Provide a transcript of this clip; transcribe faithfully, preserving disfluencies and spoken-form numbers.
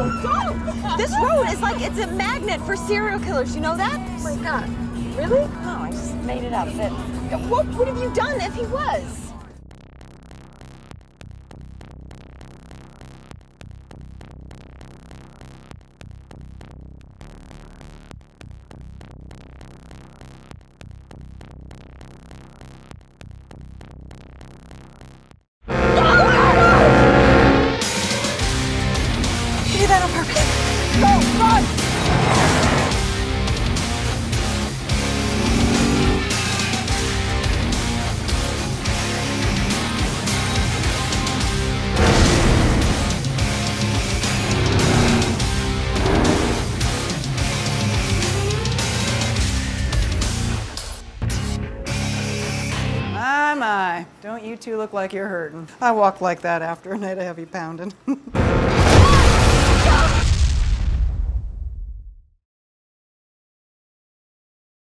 don't, don't! This road is like, it's a magnet for serial killers. You know that? Oh my God. Really? No, I just made it up. That, what would have you done if he was? My, my, don't you two look like you're hurting. I walk like that after a night of heavy pounding.